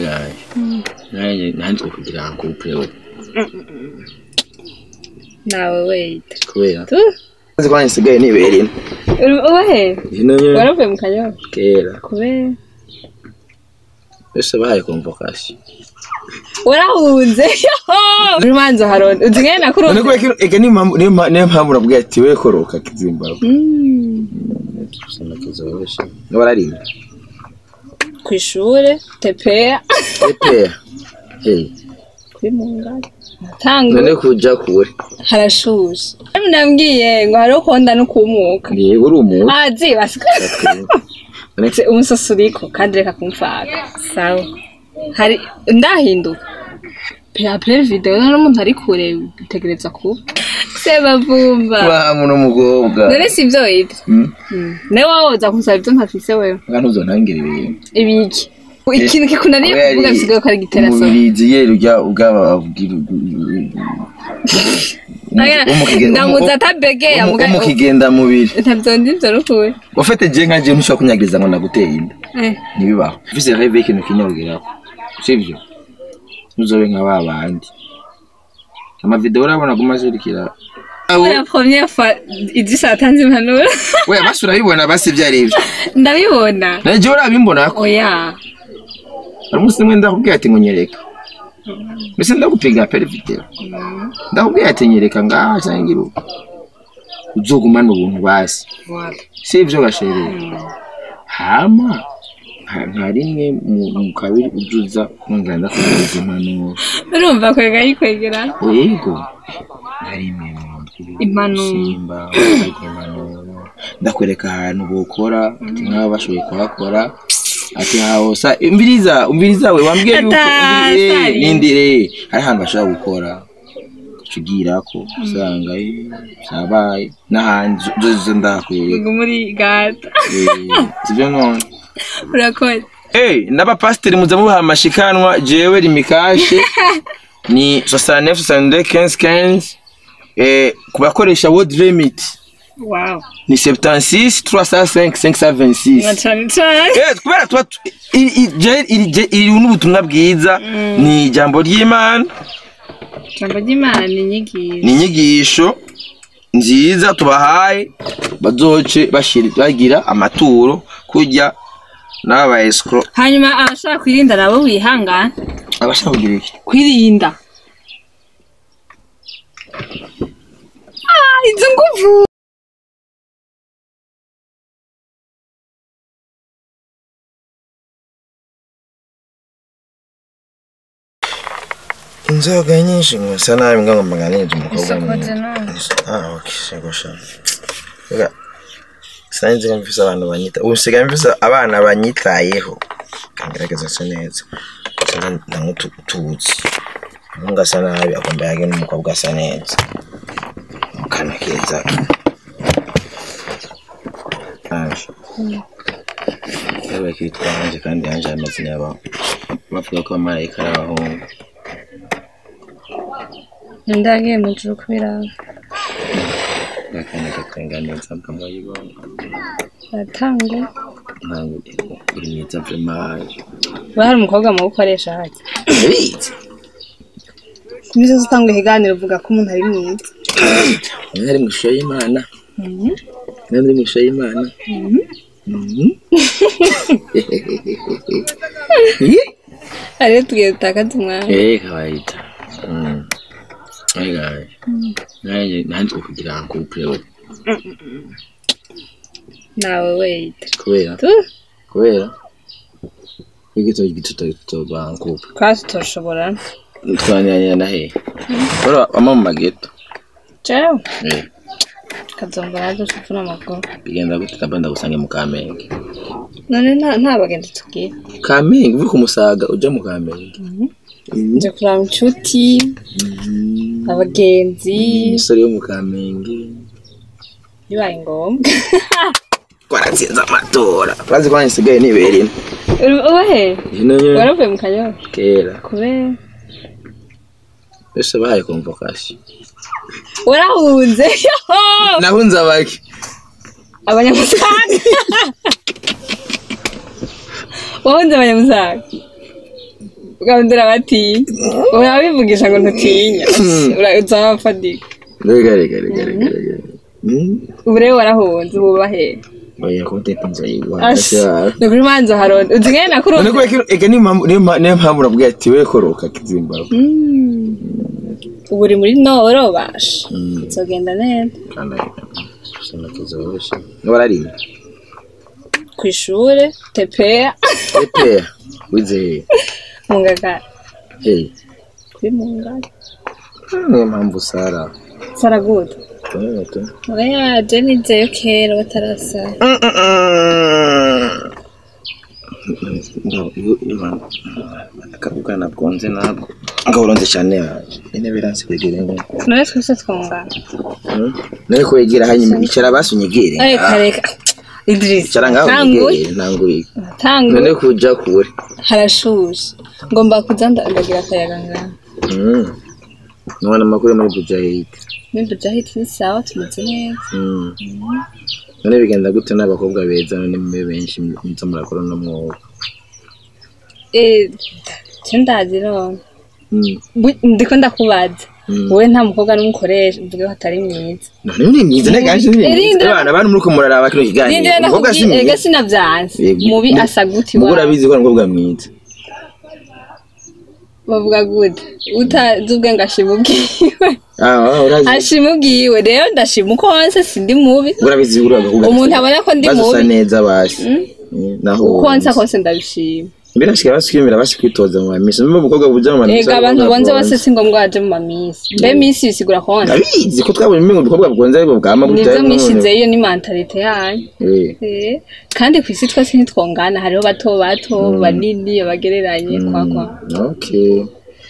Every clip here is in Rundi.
nanjye kugira ngo couple nawe wait kubera azi ko nsigaye nibereye ubahe waravuye mu kanyo kera kubera ese bahaye convocation urahunze rumanzo haronde uzingene nakuru niko eke ni mpamvu nabwiye ati we koroka Kizimbabwe sana kizobesha n'abarari kwishure tepea hey kwimunga tango none kuja kure harashushe nambwiye ngo haro konda no kumuka ni uri umuntu azi basika netse umusasuriko kandi reka kumfaka sawa hari ndahinduka Après video n'umuntu ari kure bitegereza ku sebavumba wa muno mugobwa none sivyo ibi ne wawoza kusaba ibyo ntafise wewe ngantuzo ntangire ibiki ikintu kikunaniye kuvuga bisigaye ko ari giteraso mubirizi yero ugaba bavugira ndamuza tabegea mugaye umukigenda mubiri ntabyondinzo rukuwe ufite je nka je ntushaka kunyagiriza ngo naguteye inda nibibaho ufise reve ikintu kinyabugeraho sivyo uzobe nka babandi ama video urabona gumazirikira la première fois idisa atanze impanuro we basura bibona basi byari ibyo ndabibona naje urabimbona ko oya umunsi mwe ndakubwiye ati ngunyereka mbese ndagupiga pere video ndakubwiye ati nyereka ngaha cyangwa uzogumana ubuntu basi sivyo gashereye hama nka rimwe mu kabiri ujuza nganda kugira impanuro urumva kwega yikwegera yego hari impanuro ndakwereka ahantu bokora ati nk'aba bashoboye kuhakora ati hawosa umbiriza we wambwiye yuko nindire hari ahantu bashobora gukora kugira ko usanga sabaye n'ahandi zo ndakwereka muri gata sivyo none urakoze ndaba pastor muzamuha amashikanwa jewe limikashe ni 69 62 15 kubakoresha word limit wow ni 76 305 526 kubera tuba iri n'ubutumwa bwiza ni ijambo ry'Imana ni inyigisho nziza tubahaye bazoce bagira amaturo kujya n'aba escrow hanyuma abashaka kwirinda nabo wihangana abashaka kugira iki kwirinda izo nguvu inzoga nyinshi gusa nabi ngo maganije umukobwa okay shegosha sanze mfise abantu banyita usigaye mfise abana banyitayeho kangerageza se neza namutuzi ngasa nabi akomba yage n'umukobwa asa neza mukana keza yabaye kitwanje kandi yanje amazina yabo bavuga ko marayika arabahungu ndagiye mu juru kubiraba nakanya katenganeza bw'amoyibo atange ntango iri myiza vraiment bahari umukobwa mu gukoresha haki nizo zitangwe higaniro uvuga ko umuntu ari mwiza ari mu ishusho y'Imana nari mu ishusho y'Imana ari tugiye gutakaza umwanya kawaida nanjye kugira ngo couple nawe wait kubera igito ba couple kwasi toshobora twanyanya na he bora amama geto ciao kazonga nazo sufuna amakuru bigenda gute kabanda gusange mu Kamenge none nta bagenda tugiye Kamenge uvuye ku Musaga uja mu Kamenge nje kuraba inshuti abagenzi isori yo mu Kamenge bibaye ngombwa kwaratsinza amatora urazi ko nsigaye nibereye ubahe waravuye mu kanyo kera kubera ese bahaye convocation urahunze nahunze abaki abanyamusaga wahunze abanyamusaga ukabundira bati urabivugisha ngo ntutinya uzabafadika rega ubu rero warahunze ubu bahe oya ko tetinza yiwa no kuri manzo haronde uzingene nakuru none ko ega ni mpamvu urabwiye ati we koroka Kizimbabwe ubu uri muri Noro basha uzogenda neza kandi sana kizoroshe warari kw'ishure tepea wize mungaka kuri mungaka niyo mpamvu Sara good oya Jenny zeyo kera batarasa akavuga nabwonze nabwo ngaburonze cyane intebe iranse kwegera ngo none twese twongana none kwegera hanyuma bicara basunyegere reka Idris cyaranga ntanguye none kuja kure harashushe ngomba kuza ndagira akayaga ngaha none makuru muri Bujahid ni sawa tumeze neza none bigenda gute n'abakobwa beza none mwe benshi muzo murakora no mwobo ndazi none ndiko ndakubaza wowe nta mukobwa n'umukoresha uvuge ko atari mwiza none ni mwiza neganje abana abantu muri ko muraraba kino kiganiro umukobwa si mwiza ega sinavyanze mubi asa guti wa urabizi ko umukobwa mwiza bavuga gute utazuge ngashimugiwe urazi ashimugiwe rero ndashimuko wose sindi mubi urabizi uravuga umuntu abona ko ndi mubi basa neza basi naho ukonsa kose ndabishima birashika basikimira basikwitoza mu mamisi mbe umukobwa buja mu mamisi ega abantu bonze bose singombwa baje mu mamisi mbe misi bisigura konsa abizi ko twabonye mbe umukobwa bwonze ariko bwama gutaye nizo mishize iyo ni mentalite yanyu kandi kwisi twese ntitwongana hariho bato banini abagereranye kwakwa okay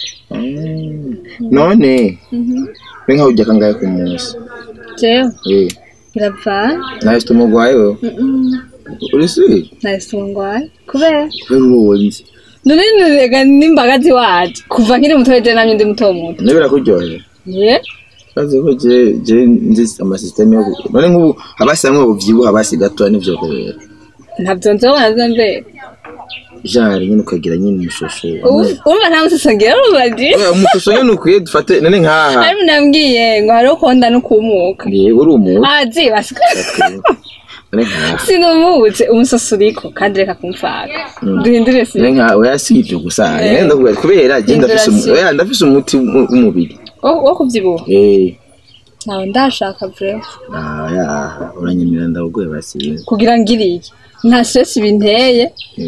none benga ujya kangaye ku munsi jewe birava nawe tumugwayo urisi naisongwaye kubera uruwonzi none rega nimbagazi waje kuva nkiri muto je namye ndi muto nebera kuryohe baze ko je nzi ama system yo none nk'ubu abasamwe buvyibuha abasi gato n'ivyo kubera ntabyo nzobona zambe jari nyine ukagira nyine umushosho umva nta musosongera ubaje umushosho nyine ukwiye dufate none nkaha ari nambwiye ngo hariho konda no kumuka yego uri umuntu azi basika sinumuze umusosuriko kandi reka kumfaka duhindure si nka oya sivyo gusa yenda kubera genda ndafise umuti umubiri wo kuvyibuha nawe ndashaka vraiment ya uranyemera ndabugoye basi kugira ngiriye nta stress binteye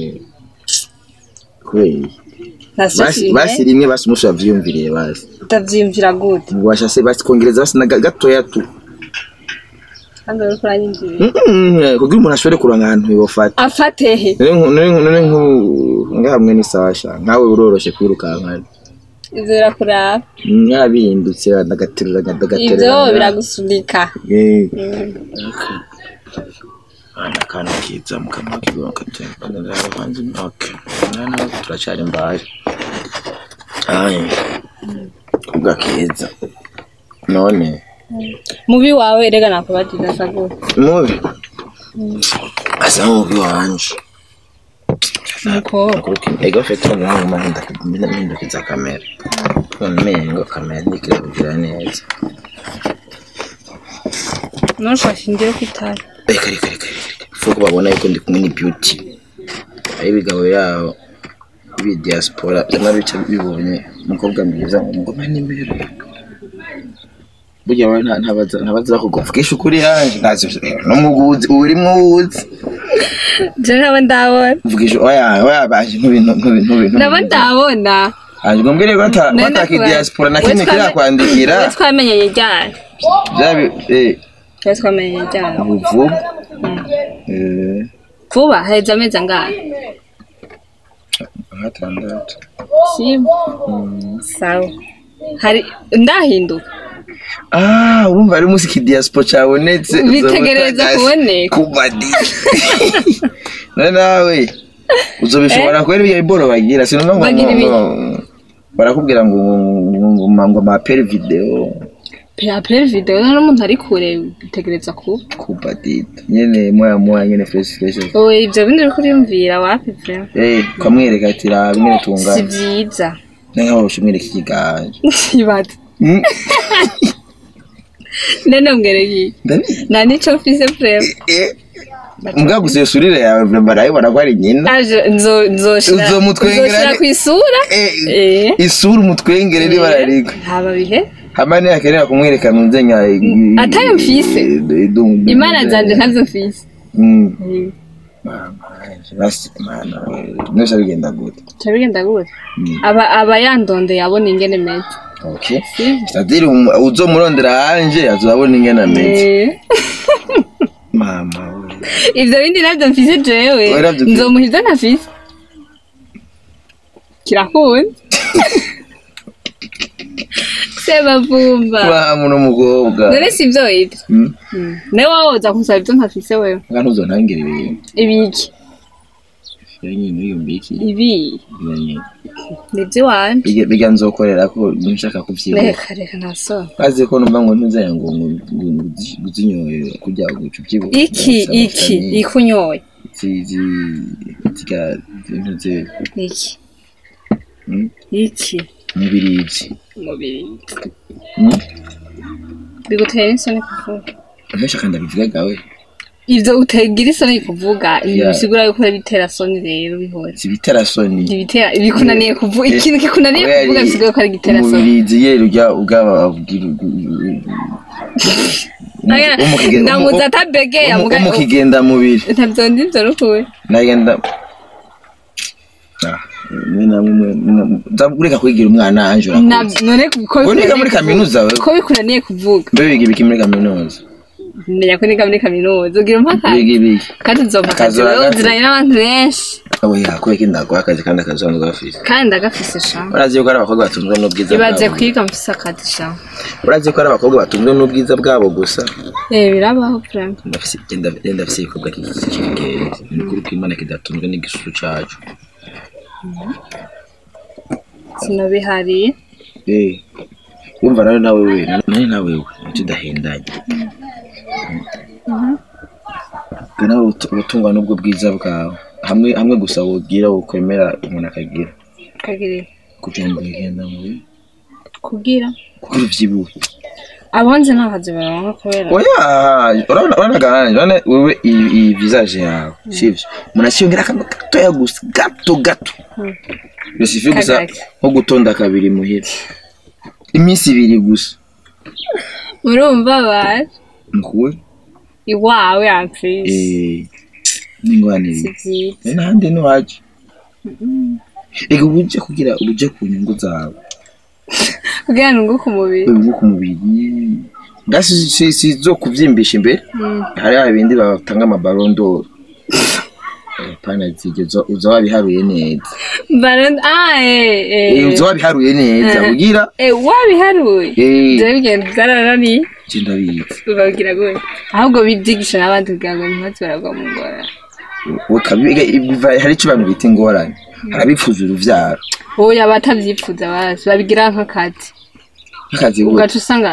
kubera basi rimwe basi umusha vyumviriye basi utavyimvira gute ngwasha se basi kongereza basi na gatoya tu kandi uri kuranyinjira kugira umuntu ashobore kuronka ahantu yofata afatehe none ngahamwe ni sasha nkawe uroroshe kwirukanka izera kuraba yabindutse ndagaterura ibyo biragusunika ana kana kiza mukamwa kigo katemba ndara banzi okay nana turacari mbaye ugakiza none mubi wawe rega nakubatiza sago mubi asa mubi wanje nuko ego feto mwangu mahinda kiza kamera mengo kamera ndikira neza nosha shingiro kitari reka fuko babona yuko ndi kumwe ni beauty ayibigabo yaho ibi diaspora nabica bibonye umukobwa mwiza umugoma n'imbere burya wana ntabaza kuguvugisha ukuri yanje nazo no muguzi urimo uzi je naba ndabona vugisha oya baje ntubintu naba ndabona aje ngombere bataki diaspora nakine kira kwandikira twamenye ryari byabi twamenye ryari ubu vuba heza amezi angahe hatandatu sawa hari ndahinduka urumva ari musiki diaspora cyabonetse bitegereza kuboneka kubadi nawe uzobishobora kwera ibyo iboro bagira sinumva ngo barakubwira ngo ama per video Apel video n'umuntu ari kure bitegereza kuba dito nyene moya nyene fresh oye ibyo bindi biko yumvira wapi vre kamwereka ati ra nyene tunga si byiza naho ushimwereka ikiganje ibati nene ngeregi nani cyo mfise vre Mga gusesurire yawe barayi baragwari nyina nzo mutwengera kwisura isura mutwengere ni bararika haba bihe hamane yakerera kumwereka munzenya atayo mfise imana zanje ntazo mfise mana nesha bigenda gute aba yandonde yabona ingene meze okay c'est-à-dire uzomurondera hanje azabona ingene meze mama ivyo bindi navyo mfise jewe nzomuhiza ntafise kirakunda seba vumba wa muno mugobwa none sivyo ivyo ne wawoza kusaba ivyo ntafise wewe ngano uzontangira ibiki yenye niyo mbiki ibi nivyo wanje biga nzokorera ko nshaka kuvyibuka reka naso bazi ko numva ngo ntuzaya ngo guzinyoye kujya gucubyibuka iki ikunyoye tiga ntuze iki mubirizi bigutera insoni kuvuga ntashaka kandi bivuga gawe ivyo utegira isoni kuvuga bisigura yuko bitera soni rero bihora si bitera soni bikunaniye kuvuga ikintu kikunaniye kuvuga bisigura ko ari gitera soni mubirizi yero ugaba abwira ndamuza tabegea umukigenda mubiri ntavyo ndivyo rukuwe nagenda ureka kwigira umwana anjura none ko niga muri kaminuza we ko bikunaniye kuvuga mbe biga ibiki muri kaminuza menya ko niga muri kaminuza ugira impaka kandi nzopaka uziranye n'abantu benshi abo yakwe kindagwa akazi kandi akazonga gafise kandi agafise sha urazi ko ari abakobwa batunzwe n'ubwiza bwabo ibaze kwiga mfise akazi sha urazi ko ari abakobwa batunzwe n'ubwiza bwabo gusa birabaho frame ndafise ndafise ikobwa kigenge ni kuri kwimana kidatunzwe n'igisuru cacu sinabihari yumva nawe nawe tudahendanye kana utungwa n'ubwo bwiza bwawe hamwe gusa wogira ukwemera umuntu akagira kujomba igenda mu kugira vyibuhe abonze nakazi baronka kubera oya urabona ganje wewe iyi visage yawe sivyo munashiyongera akantu gatoya gusa gato bisifi gusa nko gutonda kabiri muhira iminsi ibiri gusa urumva bari nkuwe iwawe amfise ningwanire nande no waje ego buje kugira ubuje ku nyungu zawe kugira ngo ku mubiri ngasi sizo kuvyimbisha imbere hari abindi batanga amabarondo pana zigezo uzawabiharuye neza baron uzawabiharuye neza ugira wabiharuye je bigenda zararani cindabizi ubagira gwe ahubwo bidigisha nabandi kugira ngo ntibaze baragwa mu ngora wakabiga hari cyo bantu bita ingorane arabifuza uruvyaro oya batavyifuza basi babigira nk'akazi ugaca usanga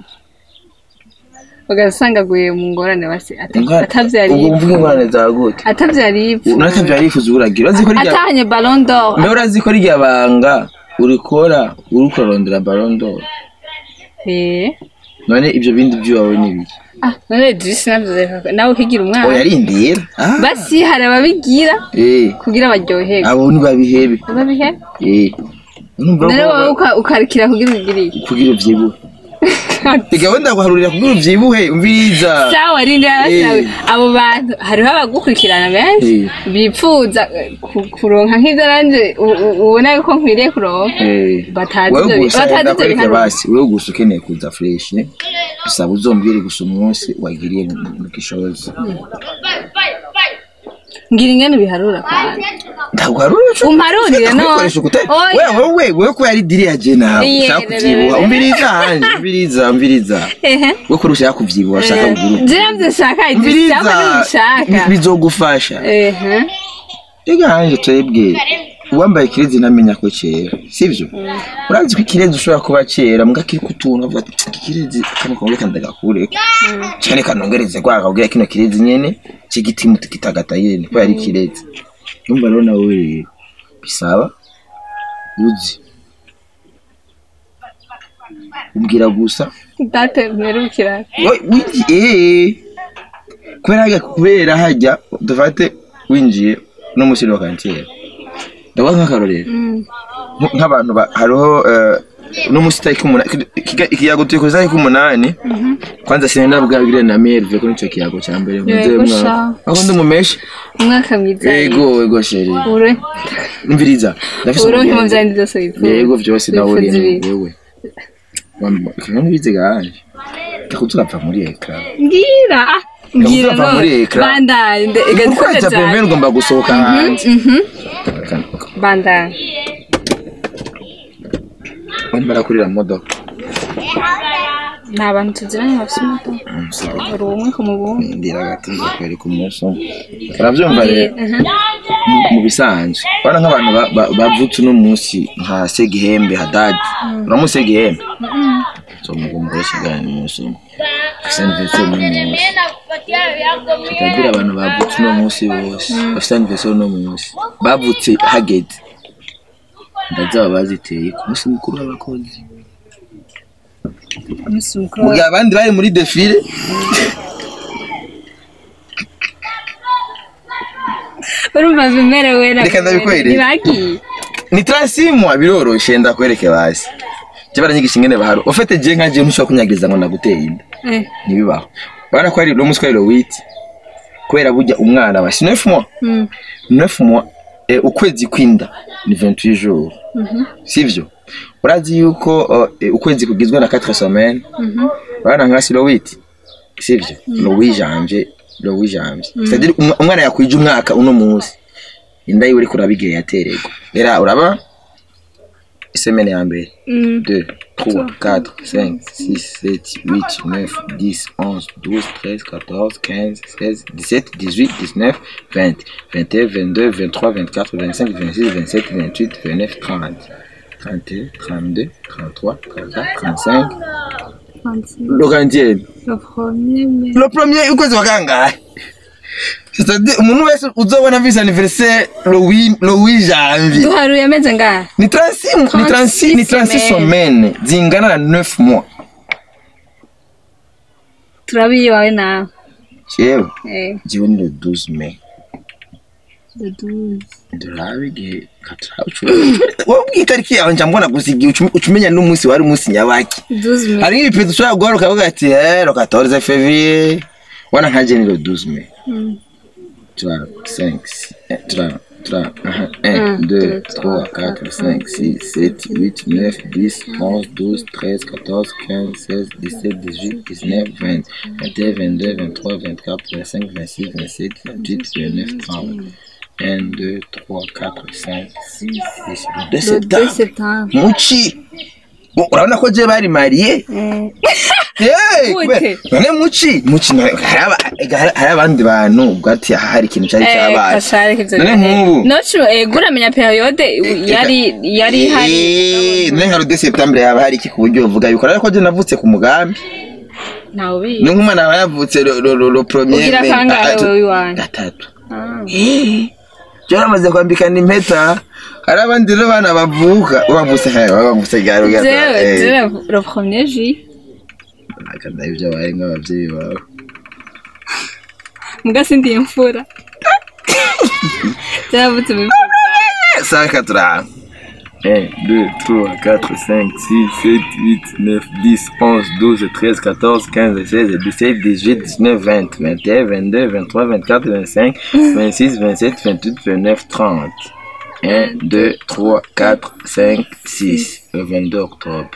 ugasanga guye mu ngorane basi atavyari ubwo mvuga ingorane zagute atavyari yifuza uragira urazi ko rya atanye ballon d'or mbe urazi ko rya banga urikora urukorondera ballon d'or none ibyo bindi byuwawe nibiki none disi nawe ukigira umwana oya arindira basi hari ababigira kugira baryoherwe abo ni babihebe none wowe ukarikira kugira ugiriye kugira uvyibuhe igahunda guharurira kugira uvyibuhe umviriza sawa rindira abo bantu hariho abagukurikirana benshi bipfuza kuronka nk'ivyo nanje ubona yuko nkwiriye kuronka batazi basi wewe gusa ukeneye kuza fresh usaba uzombwire gusa umunsi wagiriye mu kishozi ngira ingene biharura kandi ndagwarura cyo umparurire no wewe ko yari diri ya jena ushaka kuvyibuha umviriza we ko ushaka kuvyibuha ushaka kugira je nshaka idishaka bizogufasha ega hanje twebwe uwambaye kirezi namenya ko cera sivyo urazi ko kirezi ushobora kuba cera mbwa kiri kutunga avuga ati kirezi kano konge kandagakure cyane kanongereze kwa akabwira kino kirezi nyene cigiti mutikitagata yene ko yari kirezi numva rero nawe bisaba uzi umbwira gusa date mperukira kubera hajya dufate winjiye no musiro wa kantiyeri ndabaza nk'akarorero nk'abantu hariho no musita ikiyago tuko zari ku 8 kwanza sinenda bwabire na Merve ko nico kiyago cya mbere nze mwaka aho ndumumeshe umwaka mwiza yego sheri ure mviriza ndafise ure muzandi zose bifu yego byose nawe wewe kandi bize ganje takutulapfa muri ekran ngira no banda egatse pembeni ngomba gusohoka hanze banda Mbara kurira modoka nabantu tuziranye bafite modoka rumwe ku mubumbe ndira gatinze kweri ku muso uravyumva rero mu bisanzwe bana nk'abantu bavutse no munsi nka Segihembe Hadadi uramuse Segihembe so mugomba shigana muso sanvese mu munsi tabira abantu bavutse no munsi bose bafite anniversaire no munsi bavutse hageze ndazaba baziteye ku munsi mukuru w'abakozi mugihe abandi bari muri defile urumva bimerewe reka ndabikwereka nibaki ni transimwa biroroshe ndakwereke basi cyabara nyigisha ingene baharo ufite je nkaje ntushaka kunyagiriza ngo naguteye inda nibibaho bana ko ari no muswahili witi kwera burya umwana wa 9 mois 9 mois ukwezi kwinda ni 28 jours sivyo urazi yuko ukwezi kugizwe na 4 semaines bana nka silowiti sivyo no wijanje c'est-à-dire umwana yakwije umwaka uno munsi inda yiwe uri kurabigeye yaterego era uraba semaine ya mbere 2 3 4 5 6 7 8 9 10 11 12 13 14 15 16 17 18 19 20 21 22 23 24 25 26 27 28 29 30 31 32 33 34 35 le premier ukwezi wa kangahe c'est-à-dire umuntu wese uzobona visa anniversaire le 8 janvier duharuye ameze ngaha ni 36 semaines zingana na 9 mois turabiye wawe nawe jewe jewe ni le 12 mai le 12 ndurabige katracho wowe itariki yawe njambona gusigiye ucumenya n'umunsi wari umunsi nyabaki 12 mai hari ibipezo ushobora guharuka uvuga ati le 14 février wana nkaje ni le 12 mai 3 5 3 1 2 3 4 5 6 7 8 9 10 11 12 13 14 15 16 17 18 19 20 21 22 23 24 25 26 27 28 29 30 1 2 3 4 5 6 2 septembre muchi urabona ko je bari mariye none muchi hari abandi bantu ubwati hari ikintu cyari cyabaye none nk'ubu nocu guramenya periode yari hari none nka 2 septembre yaba hari iki ku buryo uvuga yuko ariko je navutse ku mugambi nawe bi n'umwana yavutse lo premier ugira kangahe wiwanje gatatu Jaramaze kwambikana impeta hari abandi rero bana bavutse garo le premier jour akanda ibyo bari nk'abavyeyi bawe mugasi ndi imfura javutse mu saka tura 1 2 3 4 5 6 7 8 9 10 11 12 13 14 15 16 17 18 19 20 21 22 23 24 25 26 27 28 29 30 1 2 3 4 5 6 le 22 octobre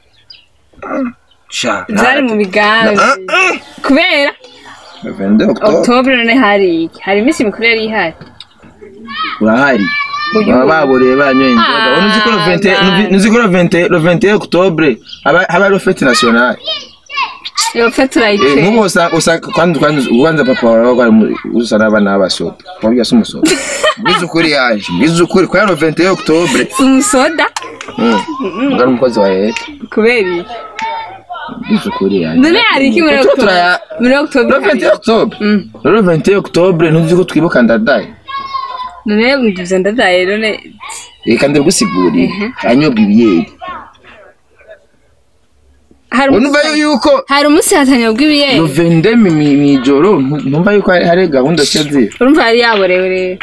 zari mu migambi kubera le 22 octobre none hari iminsi mikuru yari ihari urahari baboreye banyoye inzoga uzi ko le 21 octobre haba le fête nationale Yo fetura ite. Nk'ubu kwanza papa wawe usa n'abana b'abasoda. Wabwiye se umusoda. Mbizi ukuri yaje. Mbizi ukuri kwa 21 Octobre. Umusoda? Ngari umukozi wa leta. Kubera Mbizi ukuri yaje. None hari iki muri Octobre? Muri Octobre. 21 Octobre. 21 Octobre ntuzi ko twibuka ndadaye. None mbivuze ndadaye none. Reka ndigusigurire. Anyobwa ibiyeri. Unumva yuko hari umunsi hatanyobwa ibiyeri. November mijoro numva yuko hari gahunda cyazi. Urumva hari yaborewe rero.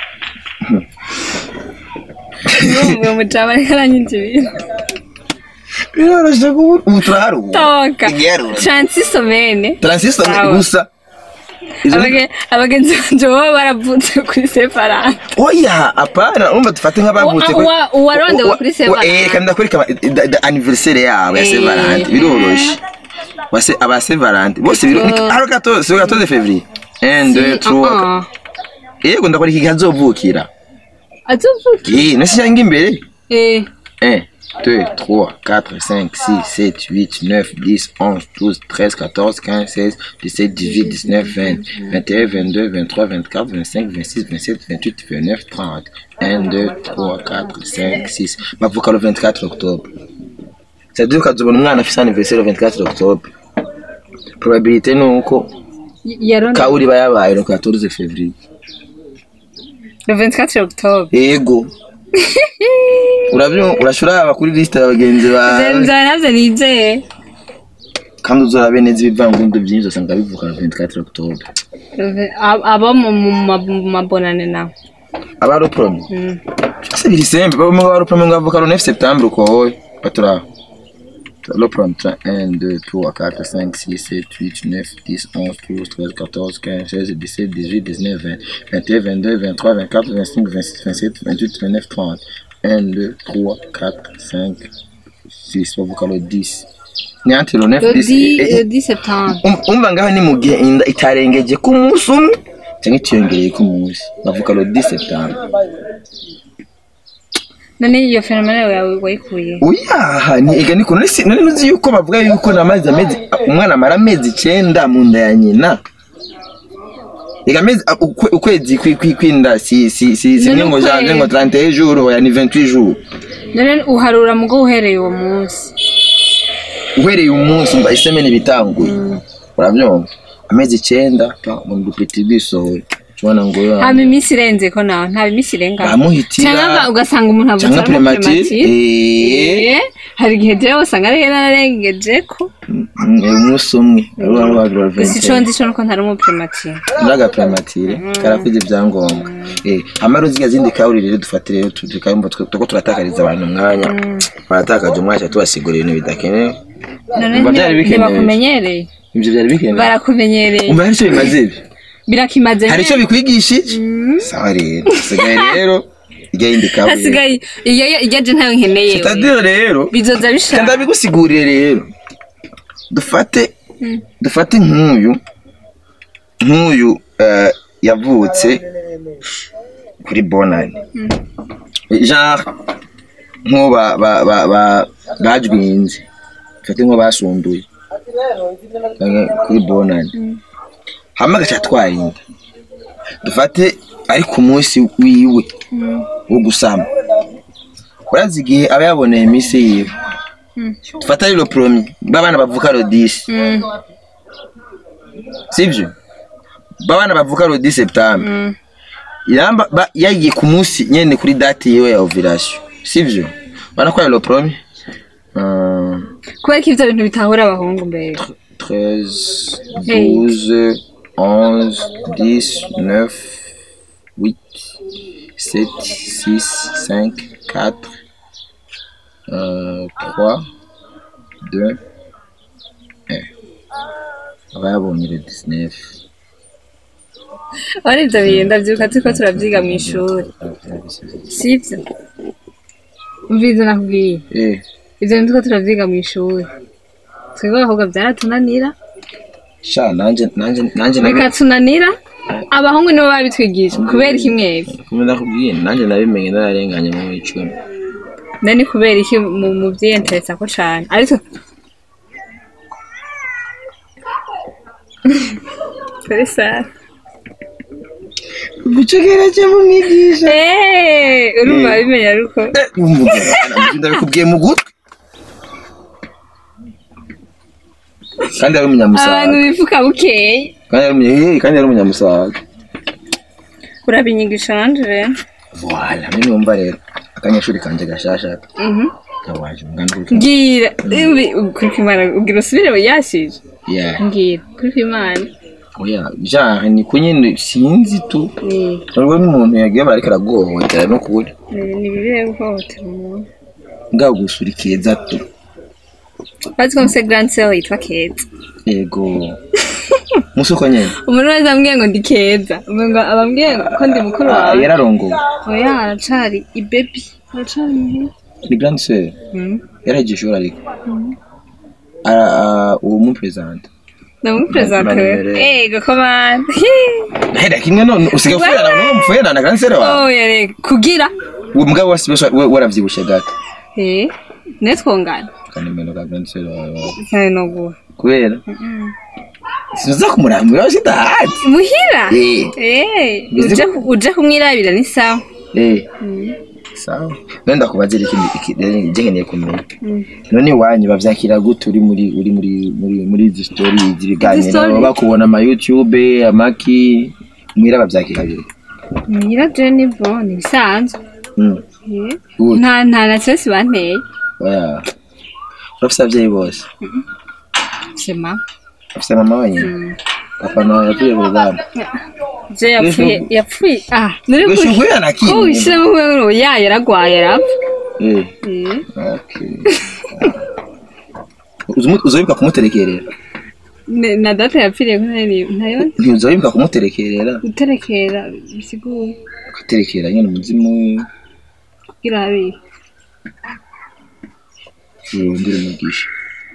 Ngo mutaba karanyinje ibintu. Biroroshye kubu utraharu. Toka. 36 semaines. 36 semaines gusa. Abagenzi banje baba baravutse kuri Separante. Oya, apana, urumva dufate nk'abavutse kuri. Uwarondewe kuri Separante. Kandi ndakwereka anniversaire yabo ya Separante. Biroroshye. Wase aba Separante. Bose biro ari 14 février. 1 2 3. Yego ndakora iki hazovukira. Azovukira. Nasi cyangwa imbere? 1 2, 3, 4, 5, 6, 7, 8, 9, 10, 11, 12, 13, 14, 15, 16, 17, 18, 19, 20, 21, 22, 23, 24, 25, 26, 27, 28, 29, 30. 1, 2, 3, 4, 5, 6. Bavuka le 24 octobre. C'est-à-dire que tu as fait anniversaire le 24 octobre. Probabilité non ko kauri bayabaye le 14 février. Le 24 octobre. Ego. Urashura abakuri liste y'abagenzi ba navyo nije kandi uzorabe neza ibivangundo byinshi usanga bivuka 24 October aba mu mabonane na aba ro premier c'est biri sembe baba mu ro premier ngavuka le 9 septembre ko patura le premier 1 2 3 4 5 6 7 8 9 10 11 12 13 14 15 16 17 18 19 20 21 22 23 24 25 26 27 28 29 30 1, 2, 3, 4, 5, 6, bavuka le 10. Ni ante le 9, 10 septembre. Umva ngaho ni mu gihe inda itarengeje ku munsi umwe cyangwa itiyongereye ku munsi. Bavuka le 10 septembre. Nani iyo fenomene yawe wayikuye? Oya, ni ega niko none nuzi yuko bavuga yuko namaze amezi umwana amara amezi 9 mu nda ya nyina. Ega mezi ukwezi kwinda si ngo janje ngo 31 jours ya ni 28 jours. None uharura mugo uhereye uwo munsi. Uhereye umunsi mba isemene bitanguye. Urabyumva? Amezi 9 pa mu dupeti bisohoye. Tubona ngo yo. Hama iminsi irenze ko naho nta iminsi irenga. Bamuhitira. Cyangwa ugasanga umuntu avuga premature. Hari gihe je usanga ari yararengeje ko. Umunsi umwe ari Sicondi cyo nuko ntari mu premature. Ndaga premature karakuze byangombwa. Amaro ziga zindi kauri rero dufatire rero tukayumva tuko turatakariza abantu umwanya. Baratakaje umwanya tubasigura ibintu bidakeneye. None bakumenyereye. Ibyo byari bikeneye. Barakumenyereye. Umva hari cyo bimaze ibi. Birakimaze. Hari cyo bikwigishije? Sawa rero. Sigaye rero ijya yindi kauri. Hasigaye ijya ntayo nkeneye. C'est-à-dire rero bizoza bishaka. Kanda bigusigurire rero. Dufate nk'uyu yavutse kuri bonane. Genre nko bajwinze. Dufate nko basumbuye. Kuri bonane. Hama gacha twarinda. Dufate ari ku munsi wiwe wo gusama. Urazi igihe aba yaboneye iminsi yiwe. Dufata le premier babana bavuka le 10. Sivyo? Babana bavuka le 10 septembre. Yamba yagiye ku munsi nyene kuri date yiwe ya ovulation. Sivyo? Bana kwa le premier. Kwa ivyo bintu bitahura abahungu mbere. 13 12 11 10 9 8 7 6 5 4 3 2 1. Ababonye le 19. Aribyo biyenda byuka tuko turavyiga mu ishuri. Sivyo? Mvize nakubwiye. Ivyo ntuko turavyiga mu ishuri. Twebwe abahungu byaratunanira. Sha nanje bikatunanira. Abahungu nibo babitwigisha kubera kimwe. Kumenda kubwiye nanje nabimenye nararenganye mu 10. Nani kubera iki mu byiyenteresa ko cyane ariko Teresa. Gucegera cyangwa mwigisha. Urumva bimenya ruko. Ndabikubwiye mu gutwi. Kandi ari umunyamusaga. Abantu bifuka bukeye. Kandi ari umunyamusaga. Urabinyigisha nanje. Voilà, mimi numva rero akanyeshuri kanje gashasha. Kawaje nganduru. Ngira, kwimana ugira usubire yashije. Yeah. Ngira, kwimana. Oya, genre ni kunyene sinzi tu. Nubwo n'umuntu yagiye bariko aragohotera no kuri. Ni bibire guhohotera umuntu. Ngaho gusura ikeza tu. Bazi ko Grand Sale yitwa Keza. Yego. Musuko nyene. Umuntu wese ambwiye ngo ndi Keza. Ngo abambwiye ko ndi mukuru wawe. Yararongo. Oya, aracari ibaby. Aracari muhe. Ni Grand Sale. Yaragishora ariko. Uwo mu president. Namu president. Gakomanda. Heda kimwe none usiga fuyana no mfuyana na Grand Sale wa. Yare kugira. Uwo mugabo wasibesha waravyibushe gato. Netwongana. Kandi meno ka Grand Sale wa. Kandi no Kubera. Sinuza kumurambira washidahati. Muhira? Uje kumwirabira ni sawa. Sawa. Nenda kubazira ikindi ngeneye kumenya. None wanyu bavyakira gute uri muri izi story z'ibiganiro bakubona ama YouTube amaki mwira bavyakira gute? Mwira je ni bon bisanzwe. Nta na stress banteye. Oya. Urafise abavyeyi bose? Sema. Afise mama wanyu? Papa nawe yapfuye urugamba. Je yapfuye. Nuri gushuhuye nakini. Ishira mu ngo yaragwaye yarapfa. Okay. Uzoyibuka kumuterekerera? Na data yapfiriye ko ntayo. Uzoyibuka kumuterekerera? Guterekera bisigura. Guterekera nyene umuzimu. Kugira abi. Ndiri mugisha.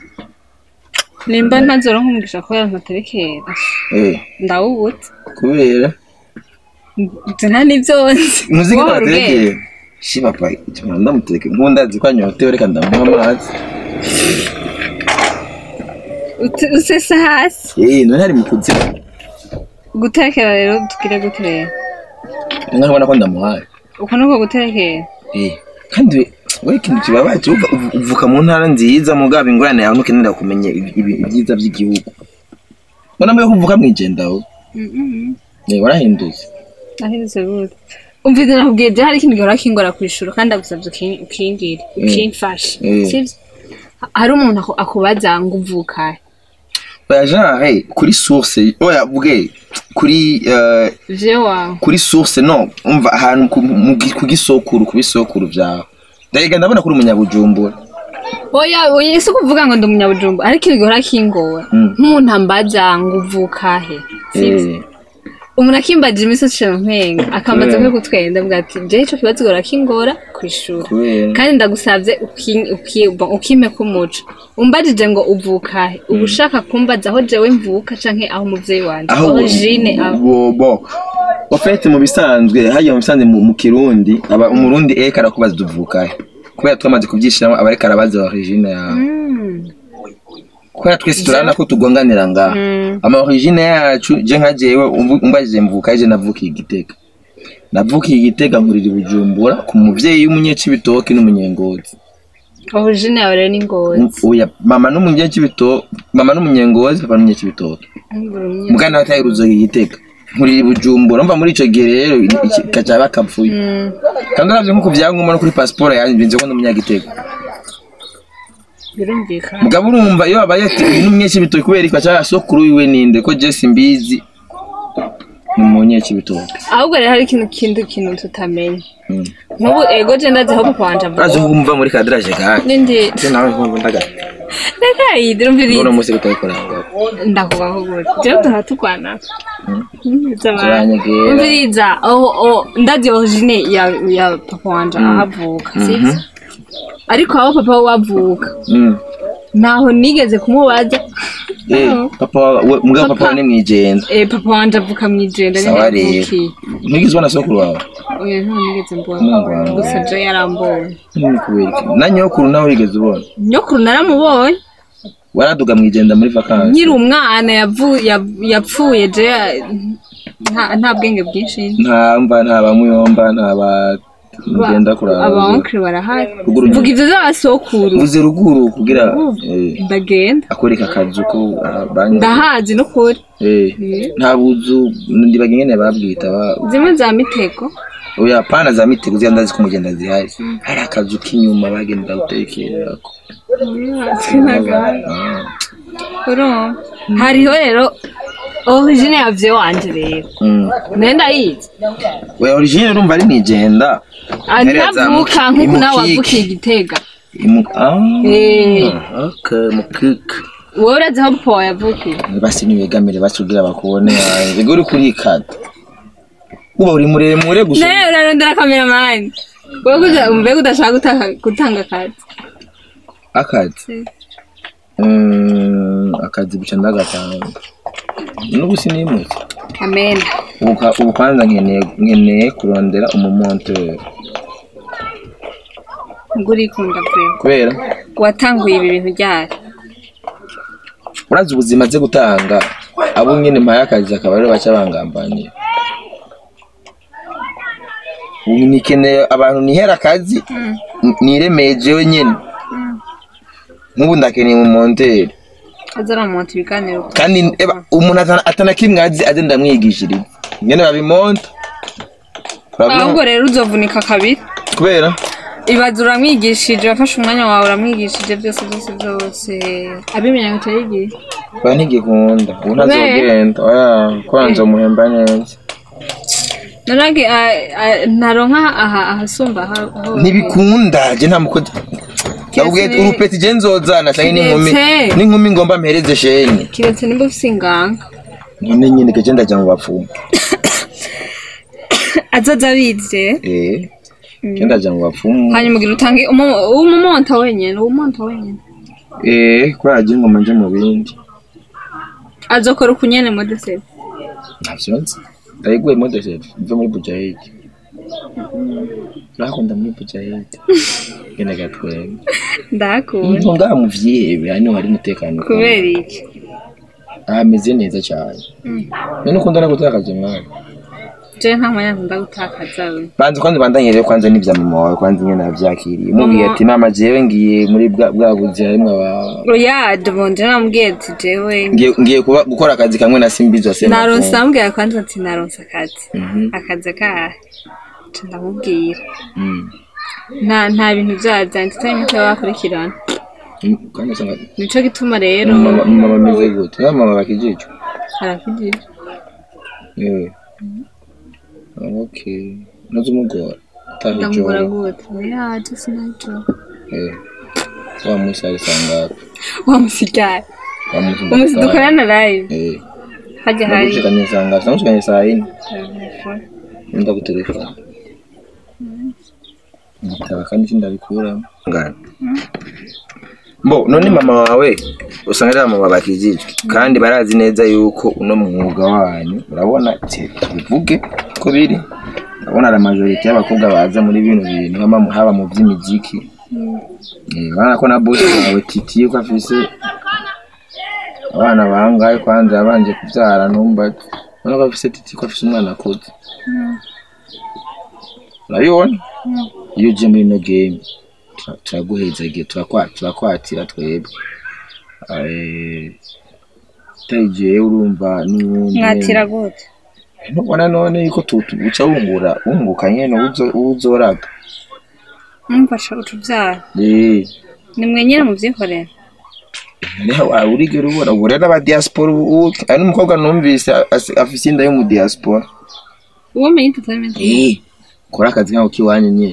Nimba ntazoro nkumugisha ko yantaterekera. Ndawubutse. Kubera Tuna nivyonse. Muziki naterekera. Shiba pai, ndamutereke. Nkundazi kwa nyotewe reka ndamuha amazi. Usesa hasi. None ari mukuzi. Guterekera rero tukire guterera. Nkabona ko ndamuhaye. Uko nuko guterekera. Kandi we kintu kibabaje uvuka mu ntara nziza mugaba ingorane yawe nukenera kumenya ibyiza by'igihugu. Bona mwe kuvuka mwigendaho. Warahindutse. Ahindutse gute? Umvise nakubwiye je hari ikintu gihora kingora kwishura kandi agusabye ukingire, ukimfasha. Sivyo? Hari umuntu akubaza ngo uvuka. Oya kuri source, oya vuge kuri kuri source no umva ahantu ku gisokuru kubisokuru byawe. Ndagenda ndabona kuri umunyabujumbura. Oya ese kuvuga ngo ndi umunyabujumbura ariko igihora kingora. Nk'umuntu ambaza ngo uvuka he. Sivyo? Umuntu akimbaje imisozi mpenga akambaza kwe gutwenda bwa ati je ico kibazo gora kingora kwishura kandi ndagusavye ukime kumuca umbajije ngo uvuka he ubushaka kumbaza aho jewe mvuka canke aho muvyeyi wanje origine bo ofete mu bisanzwe hayo mu bisanzwe mu Kirundi aba umurundi arakubaza duvuka he kubera twamaze kubyishiramo abareka arabaza origine yawe kwa twese turana ko tugonganira nga ama origine yacu je nka jewe umbaje mvuka je navuka igitega nkurira Bujumbura ku muvyeyi w'umunyeci bitoke n'umunyengozi origine yawe ni ngozi oya mama n'umunyeci bitoke mama n'umunyengozi papa n'umunyeci bitoke mugana watayiruzo igitega nkurira Bujumbura mva muri ico gihe rero kaca bakapfuye kandi uravye nko kuvyanguma no kuri passport yanjye binze ko n'umunyagitega birumvikana mugabo urumva iyo abaye ati n'umunyeci bitoke kubera ikaca sokuru wiwe ninde ko je simbizi n'umunyeci bitoke ahubwo rero hari ikintu tutamenya Mubu ego je ndazi ho kwanja vuba. Azo kumva muri kadraje ka. Nindi. Je nawe nko ndaga. Ndaka idrumbiri. None musi bitayikoranga. Ndakubaho gute. Je tuhatukwana. Umviriza ndazi origine ya papa wanje ahavuka, sivyo? Ariko aho papa wavuka. Naho nigeze kumubaza. Papa mugabo papa ni mwijenda. Papa wanje avuka mwijenda ni. Nigeze ubona sokuru wawe. Oya ntigeze mbona. Gusa je yarambonye. Ni kubera. Na nyokuru nawe yigeze ubona. Nyokuru naramubonye. waraduga mwijenda muri vacances nkiri umwana yapfuye je nta bwenge bwinshi nta bamuyomba nta mugenda kuraba abankre barahari vuga ivyo z'abasokuru uze ruguru kugira ndagenda akoreka akazu ko ndahazi no kuri nta buzu ndibagengene babwita zimwe za mitego oya pana za mitego ziyandazi kumugenda zihari hari akazu k'inyuma bagenda gutekerako hariho rero origine yavyo wanje rero nenda yize we origine urumva ari nigenda anavuka nkuko nawe wavukiye Gitega okay mukik wowe urazi aho po yavukiye basi niwegamire basugira bakubone yego uri kuri kata uba uri muremure gusa ne urarondera cameraman wowe umve udashaka gutanga akazi akazi bica ndagatanga n'ubu sinimutse amen ubu kwanza nkeneye kurondera umumonteur ngurikunda pe kubera watanguye ibi bintu ryari urazi ubuzima ze gutanga abo nyene mpaye akazi akaba rero baca bangambanye ubu nikeneye abantu nihera akazi niremeje wenyene nk'ubu ndakeneye umumonteur azara monte biganiro kandi umuntu atanakimwazi aze ndamwigishiriza nyene babimonta ahubwo rero uzovunika kabiri kubera ibaza uramwigishije wafashe umwanya wawe uramwigishije byose abimenya ngo yigiye banigikunda ubu ntazogenda oya kwanza umuhemba neza narage naronka ahasumba aho ntibikunda je nta mukozi Yabwiye urupeti je nzozana cyangwa n'inkumi ngomba mpereze sheni kiretse nimba ufise inganga none nyine ke ndaja mu bapfumu azaza bize ndaja mu bapfumu hanyuma ugira utange umumonta wenyene kwaje ngoma nje mu bindi azokora ukunyene modesef ntavyonse ndayiguye modesef mve muri Bujahid nakunda muri Bujahid genda gatwenge ndakunda ngaha mu vyebe hano hari umutekano kubera iki ameze neza cyane none ukunda gutakaza mwana je nta mwanya nkunda gutakaza we banze kwanza bandanye rero kwanza n'ivya mama wawe kwanza nyene navyakiriye umubwiye ati mama jewe ngiye muri bwabuzi harimwe aba oya dubonje namubwiye ati jewe ngiye gukora akazi kamwe na Simbizo asema naronse ambwiye kwanza ati naronse akazi ka ndamubwira nta bintu bya entertainment bakurikirana kandi sanga nico gituma rero mama meze gute mama bakijije arakijije okay nazo mugora ndamugora gute ya just nacho wa musari sanga wa musigara dukorana live haja hari ndashikanye sanga ndashikanye saa 4 nda gutelefona ndaba kandi ndabikura ngana Mbo none mama wawe usanga mama bakijije kandi barazi neza yuko uno mwuga wanyu urabona bivuge ko biri urabona la majority y'abakobwa baza muri bino bintu haba mu by'imiziki bana ko na boss wawe titiye ko afise abana bangaye kwanza yabanje kubyara numba none ko afise titiye ko afise umwana akoze urabibona iyo je muri no game turaguheza igihe turakwatira twebwe tayigiye urumva mwatira gute nubona none yuko tubuca wunguka nyene uzoraga mfasha utubyara nimwe nyene mu byikorera neho urigera ubona urera aba diaspora ari umukobwa numvise afise inda yo mu diaspora uwo menye entertainment kora akazi nkaho kiwanye nyene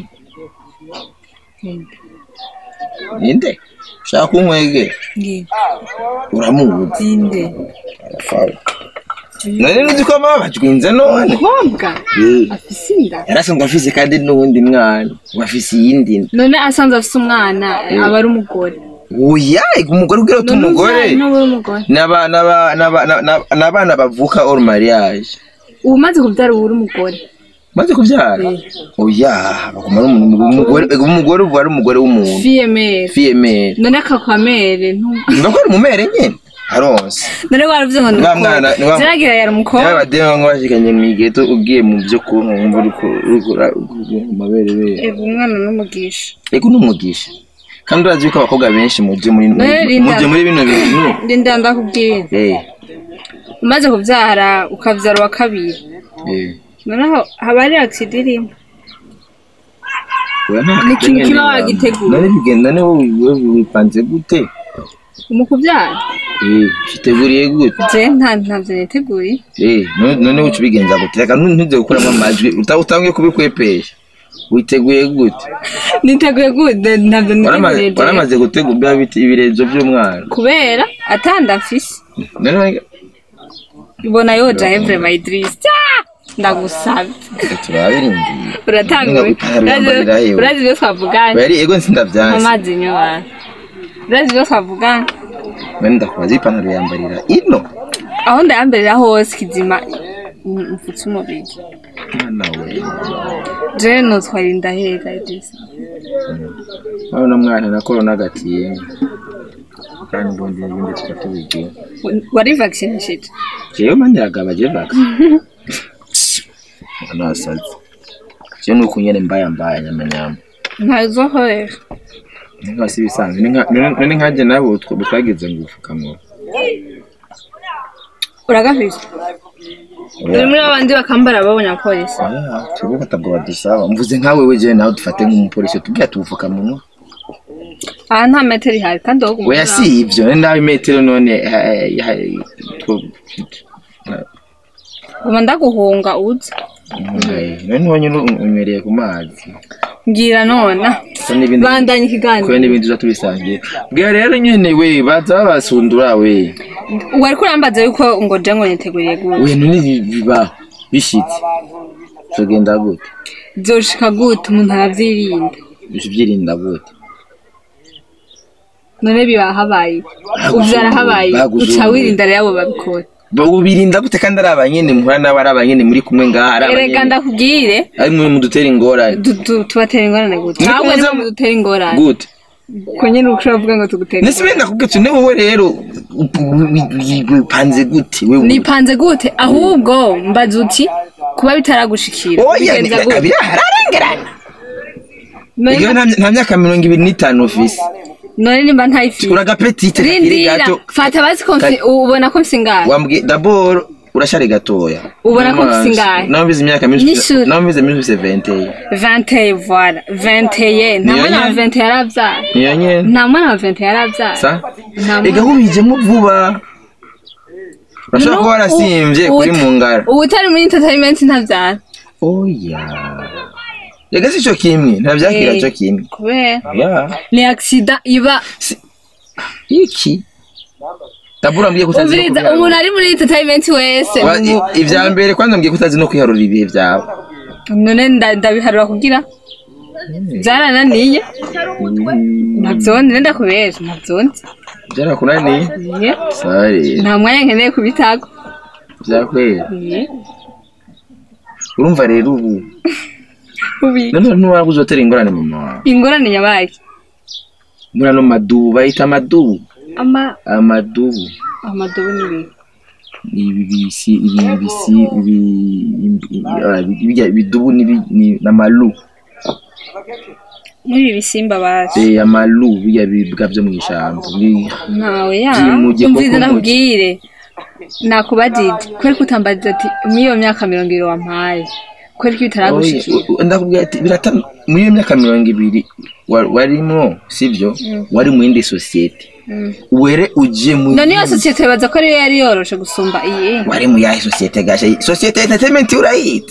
Ninde? Shaka kunkwege. Uramuzi. Ninde? None nuziko mama bajwinze none. Umukobwa afise inda. Yarasanzwe afise kandi n'uwundi mwana. Wafise yindi. None asanzwe afise umwana aba ari umugore. Oya, umugore ugira utumugore. N'abana bavuka or mariage. Umaze kubyara uri umugore. maze kuvyara oya bakumara umugore ubu ari umugore w'umuntu female none akakwamere ndakora umumere nyene aronse none waravuze ngo mwana ziragira yari umukobwa y'abademo ngo bashikanye mwigeto ugiye mu byo kuntu wumva uriko mabere we umwana n'umugisha ego n'umugisha kandi urazi ko abakobwa benshi muje muri bino bintu ndinda ndakubwira umaze kuvyara ukavyara wa kabiri noneho haba ari accident ni ikintu kiba wagitegura none bigenda ne wipanze gute umukuvyara shiteguriye gute je ntavyo niteguriye none ucu bigenza gute reka ntuze gukuramo amajwi utangiye kubikwepesha witeguye gute niteguye gute ntabyo niteguriye waramaze gutegura ibirezo by'umwana kubera atandafise none ibona yoja Evre Maidris ndagusaba turabirindiye uratanguye urazi byo twavuganye bari ego nsindavyanse amazi nyobara urazi byo twavuganye wenda kubaza ipantaro yambarira ino aho ndayambarira hose kizima mfutse umubiri nawe je no twarinda hega Idris abona mwana na corona gatiye kandi mbondi n'ibindi twatubigiye wari vaccination jewe mandiraga je vaccine nasaze je nuko nyene mbaya nyamanyama ntazo hoye ngasi bisanzwe none nkaje nabo twageze ngufukamwo uragafise uri muri abandi bakambara babonye polisi tubuka tabwo badusaba mvuze nkawe weje nawe dufate nk'umupolisi tubwiye tubufukamwo nta metero ihari kandi wowe oya si ivyo nawe metero none uba ndaguhunga uza none wonyine umereye ku mazi mbwira nona bandanye ikiganiro kwe n'ibindi uza tubisangiye bwa rero nyene we baza babasundura we wari kurambaza yuko ngo je ngo niteguriye gute we none bibaho bishitse tugenda gute zoshika gute umuntu aravyirinda byirinda gute none biba habaye uvyara habaye uca wirinda rero abo babikora ubirinda gute kandi ari abanyene muhana n'abari abanyene muri kumwe ngaha ari abanyene erega ndakubwire ari mu dutera ingorane tubatera ingorane gute ntabwo ari mu dutera ingorane gute ko nyine ushobora ngo tugutera nese benda kubwetse ne wowe rero panze gute wewe nipanze gute ahubwo mbaza uti kuba bitaragushikira bigenza gute hararengerana nta myaka 25 office none nimba ntayifite uraga petite kiri gato fata basi konfi ubona ko msingaye wambwiye d'abord urashare gatoya ubona ko msingaye nambize imyaka nambize 20 20 voilà 21 nta mwana wa 20 yaravya nyanye nta mwana wa 20 yaravya sa ega hubijemo vuba urashaka ko warasimvye kuri mungara ubutari muri entertainment ntavyara oya yega sico kimwe ntavyakira cyo kimwe kubera ni accident iba iki tabura mbiye kutazi umuntu ari muri entertainment wese ivya mbere kwanza mbiye kutazi no kwiharura ibihe vyawe none ndabiharura kugira byarananiye navyonde ndakubesha navyonde byarakunaniye sare nta mwanya nkeneye kubitago vyakwera urumva rero ubu none ntuwabuze utera ingorane mama ingorane yabaye muri no madubu bayita amadubu amadubu nibi bidubu ni namalu muri bisimba baje amalu bibwa byo mu ishambo nawe ya umvize nakubwire nakubadide kweri kutambaza ati miyo myaka 20 wampaye kweri kitaragushikira ndakubwira ati birata muri iyo myaka 20 warimo sivyo wari mu indi societe were uje mu none iyo societe baza ko yari yoroshe gusumba iyi wari mu ya societe gasha societe entertainment urayit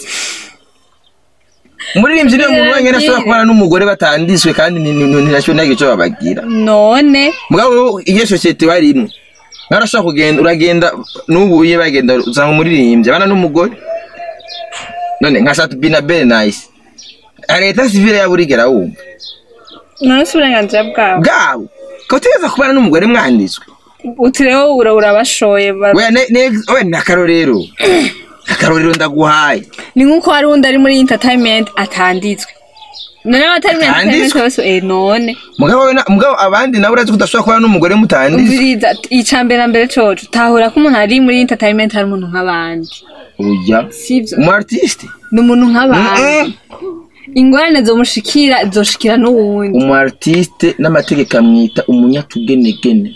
muri imvye niyo muntu wanyene ashobora kubana n'umugore batandiswe kandi nirasho ntage cyo babagira none mugabo iyo societe warimo narashaka kugenda uragenda n'ubu uye bagenda uzanga muririmbye bana n'umugore none nka Satubina be nice areta civile ya burigera wumva none suburenganzira bwawe ko tegeza kubana n'umugore mwanditswe uti rero urabashoye we nakarorero akarorero ndaguhaye ni nkuko hari undi ari muri entertainment atanditswe none entertainment bose none mugabo abandi nawe urazi kudashobora kuba n'umugore mutanditse icambere na mbere coco tahura ko umuntu ari muri entertainment hari umuntu nk'abandi oya sivyo umu artiste ni umuntu nk'abandi ingorane zoshikira n'uwundi umu artiste n'amategeko amwita umunyatugenegene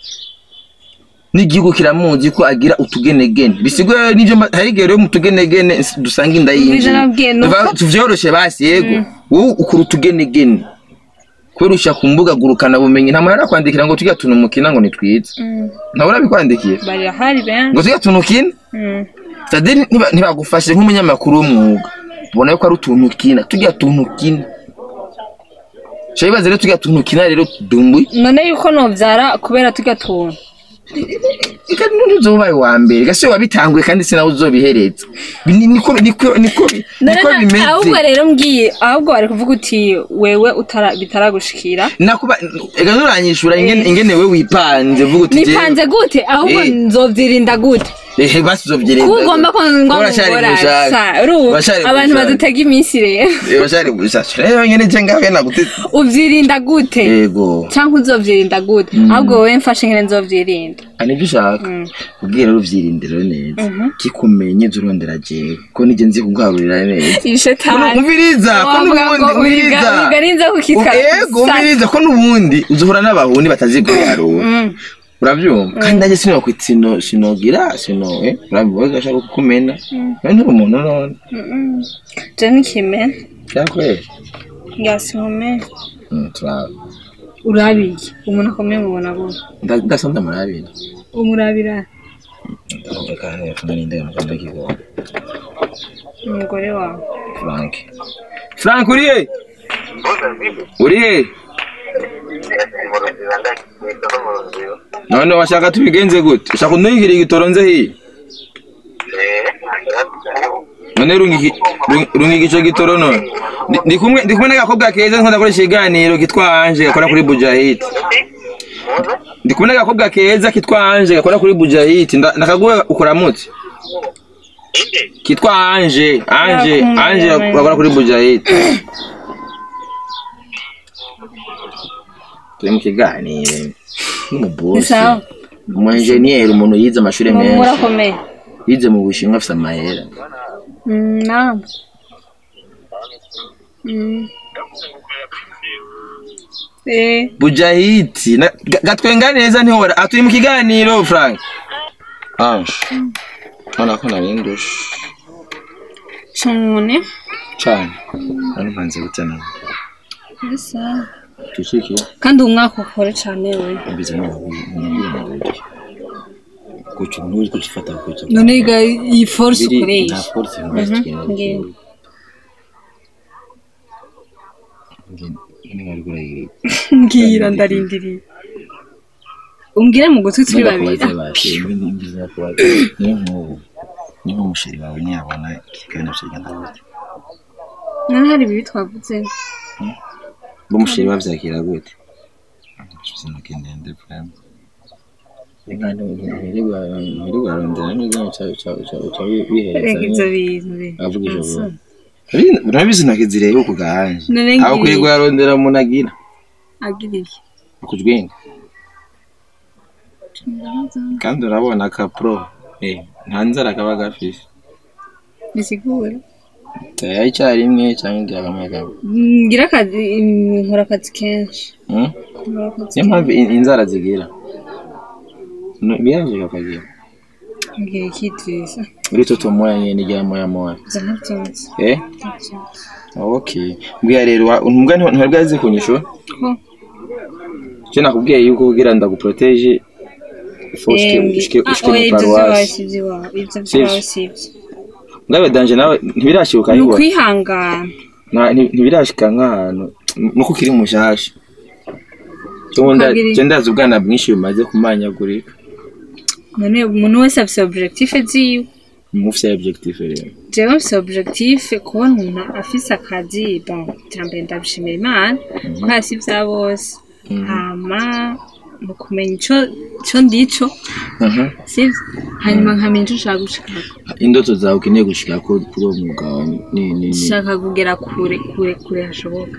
n'igihugu kiramuzi ko agira utugenegene bisigwe n'ivyo hari gero mu tugenegene dusanga indayinje tuvyoroshe basi yego wowe ukuru tugenegene kwerusha kumbuga gurukana bumenyi nta muntu arakwandikira ngo tujya tunu mukina ngo nitwize nta urabikwandikiye bari hari ben ngo tujya tunukina tadini ntibagufashe nk'umunyamakuru w'umwuga ubona ko ari utunukina tujya tunukina Shayibaze rero tujya tunukina rero dumbuye none yuko novyara kubera tujya tuntu Ika nuzobaye wa mbere gase wabitanguye kandi sinawe uzobihereza niko bimeze ahubwo rero mbwiye ahubwo bari kuvuga uti wewe bitaragushikira nakuba ega nuranyishura ingene wewe wipanze vuga uti nipanze gute ahubwo nzovyirinda gute basi uzovyirinda kugomba ko ngora abantu badutega iminsi rero bashari gushasha rero nyene cengawe nagute uvyirinda gute yego canke uzovyirinda gute ahubwo wewe mfashe ngene nzovyirinda anivyo ushaka kubwira rero uvyirindiro neza kikumenye zurondera jewe ko nije nzi kugarurira neza ishetani umviriza ko nubundi umviriza kukitwa yego umviriza ko nubundi uzohura n'abahuni bataziguraro uravyumva kandi naje sinogira urabiboga ashaka kukumena none umuntu none je nikimena yakwe yasimene turaba urabiye umuntu akomeye mubona gute ndasonda murabira umurabira ndavuga kandi yafuna ninde mukanda kigo umugore wawe Frank uriye none washaka tubigenze gute ushaka kunyigira igitoronze hi none rungi ico gitoro none ndi kumwe n'agakobwa keza nkunda koresha iganiro kitwa Anje gakora kuri Bujahid ndi kumwe n'agakobwa keza kitwa Anje gakora kuri Bujahid ndakaguha ukuramutse kitwa Anje gakora kuri Bujahid turi mu kiganiro n'umubosi umu engineer umuntu yize amashuri menshi murakomeye yize mu Bushinwa afite amahera naam Bujahid gatwenga neza ntihora atuye mu kiganiro Frank Ana ko narindusha cyane ari mpanze gutana bisa tushiki kandi umwaka ukore cyane we mbize no kucho n'uri kufata kucho none iyi force ukoresha na force ngira ndarindiriye umbwire mu gutwi turi babiri ni nk'umusheri wawe ntiyabona ikiganiro kigenda gute none hari ibi twavuze umusheri wavyakira gute sinakendende prime ingane mirigwa arondera neza cha bihereza avuga ijoro urabizi nakizire yuko gahanje aho kwirwa arondera munagira agiriki kujwenga kandi urabona ka pro ntanzara kaba gafise bisigura cyari imwe cyangwa akamega ngira akazi nkora akazi kenshi niyo mpamvu inzara zigira biraje kapagira ngira ikitisa uri toto moya nyene rya moya zanatonze okay mbwiya rero umbwa ntibwaze kunyisho je nakubwiye yuko kugira ndaguprotege ushike mu paroisse ngabe danje nawe ntibirashibuka yuko kwihangana ntibirashika nk'ahantu nuko kiri mushasha cyo ndazi ubwana bwinshi bumaze kumanyagurika none umuntu wese afite objectif ziwe mufite objectif rero jewe mfite objectif kubona umuntu afise akazi bon cyambere ndabishimira Imana nkasi bya bose hama mu kumenya ico ndico sivyo hanyuma nkamenya ico nshaka gushika indoto zawe ukeneye gushika ko kuri uwo mwuga ni nshaka kugera kure hashoboka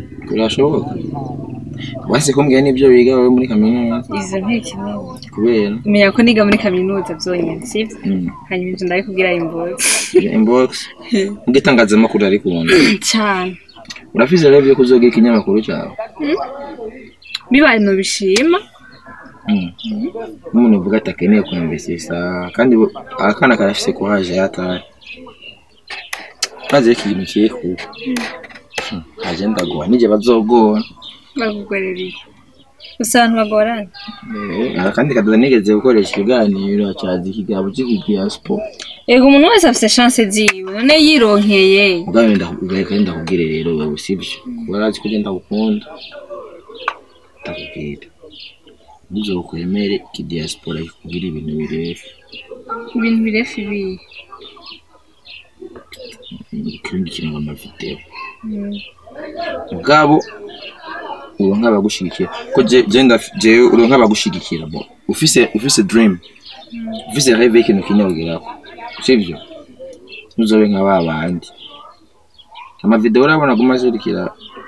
wase ko mbwiye n'ibyo biga wowe muri kaminuza izo ntekintu kubera menya ko niga muri kaminuza byonyine sivyo hanyuma ivyo ndabikubwira inbox mugitangazamakuru ari kubona cyane urafise rero byo kuzoga ikinyamakuru cyawe bibaye no bishima umuntu uvuga atakeneye kuinvestisa kandi akana karafise kuhaje yatari kaze ikintu cyeko agenda go nije bazogona bagugoreri usantu bagorana kandi kadada nigeze gukoresha ikiganiro cyazi kigabo cy'igiya sport ego umuntu wese afite chance ziwe none yironkeye ugabenda ndakubwire rero wewe sibyo warazi ko genda gukunda takubwira nizo kwemere ki diaspora ikubwira ibintu birefu ibi kandi kintu amafiteo ubwabo uronka bagushigikira ko je uronka bagushigikira bo ufise dream ufise rêve ikintu kinyogeraho sivyo uzobe nka babandi ama video urabona gumazurikira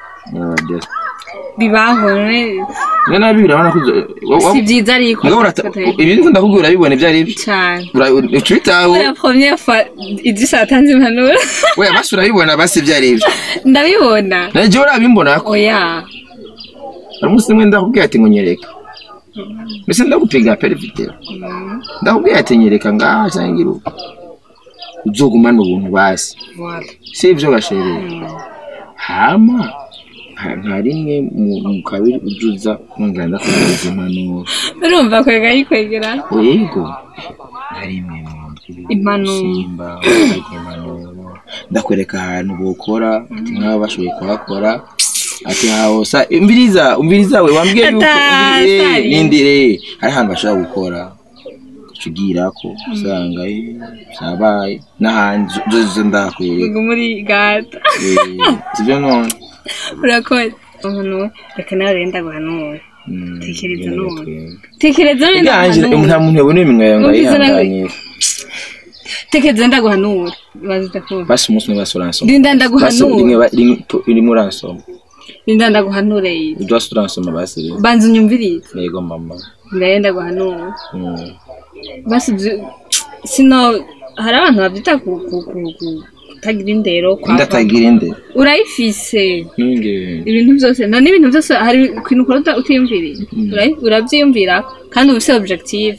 bibaho none birabona ko si byiza ariko ibintu ndakubwira bibone byari cyane ucitaho la première fois idisa atanze impanuro we basura bibona basi byari ibyo ndabibona naje urabimbona ko oya umunsi mwe ndakubwira ati ngonyereka mbese ndagupiga pere video ndakubwira ati nyereka ngaha cyangwa uzogumana ubuntu basi sivyo gashereye hama nka rimwe mu kabiri ujuza nganda kugira impanuro urumva kwega yikwegera yego rimwe impanuro ndakwereka ahantu bokora ati nk'aba bashoboye kuhakora ati haosa umviriza we wambwiye yuko nindire hari ahantu bashaka gukora kugira ko usanga sabaye n'ahandi zo ndakwereka muri gata sivyo none urakoze umuntu reka nawe renda guhanura tekereza none nta muntu yabona iminwa yawe ngayihanganye tekereza ndaguhanura bazita ko basi umunsi n'abasoranso ndinda ndaguhanura iri muri ansoma ndinda ndaguhanura iyi udwase turansoma basi banza unyumvirize yego mama ndenda guhanura basi sino hari abantu babyita tagira indero kwa ndatagira indero urayifise ibintu byose none ibintu byose hari kwintu ukora utiyumviriye urabyiyumvira kandi ubise objective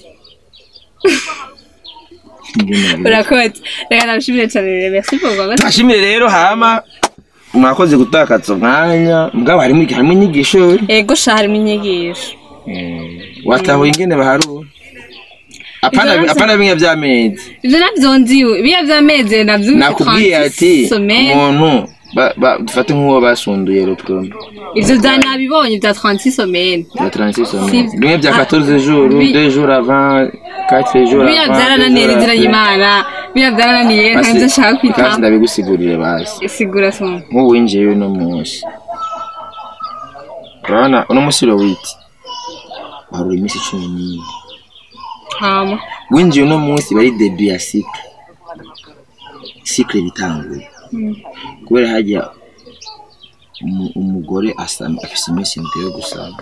urakoze reka nabishimire cyane merci pour votre nashimire rero hama mwakoze gutakaza umwanya mbwa harimo inyigisho ego sha harimo inyigisho wataho ingene baharura apana binga by'amezi ivyo navyonziwe biya vy'amezi navyo nakubwiye ati umuntu dufate nk'uwo basunduye roprome ivyo nabibonye bya 36 semaines bya 36 semaines bimwe bya 14 jours 2 jours avant 4 jours avant biya byarananiye inzira y'Imana biya byarananiye kandi ndashaka kwita kandi ndabigusigurire basi isigura so nk'uwinjiye no munsi bana uno musiro witi hari imisi 14 hama winjiye no munsi bari debut ya cycle bitanguye kubera hajya umugore asama afise imisi yo gusama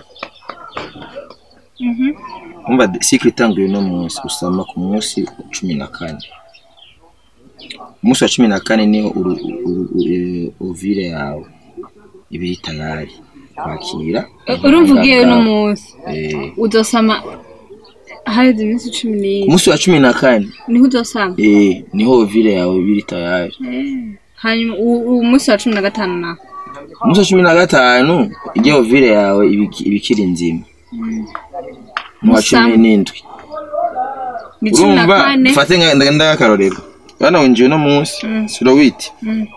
umva cycle itanguye no munsi usama ku munsi 14 umunsi wa 14 niho ovile yawe ibiri tayari kwakira urumva ugiye no munsi udosama hari iminsi 10 umunsi wa 14 niho udosama niho ovile yawe ibiri tayari hanyuma umunsi wa 15 na umunsi wa 15 igihe ovile yawe ibikiri nzima mu wa 17 urumva fate ndakarorero bana winjiye no munsi Lowit